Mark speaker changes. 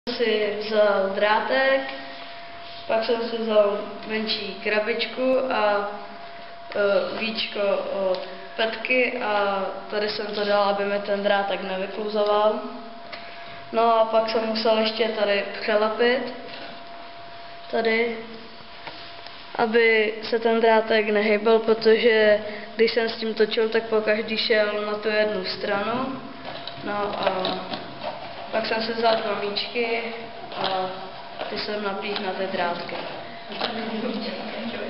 Speaker 1: Si vzal drátek, pak jsem si vzal menší krabičku a víčko od Petky a tady jsem to dal, aby mi ten drátek nevykluzoval. No a pak jsem musel ještě tady přelepit, tady, aby se ten drátek nehybal, protože když jsem s tím točil, tak pokaždý šel na tu jednu stranu. No a pak jsem si vzal dva míčky a ty jsem naplíhl na ty drátky.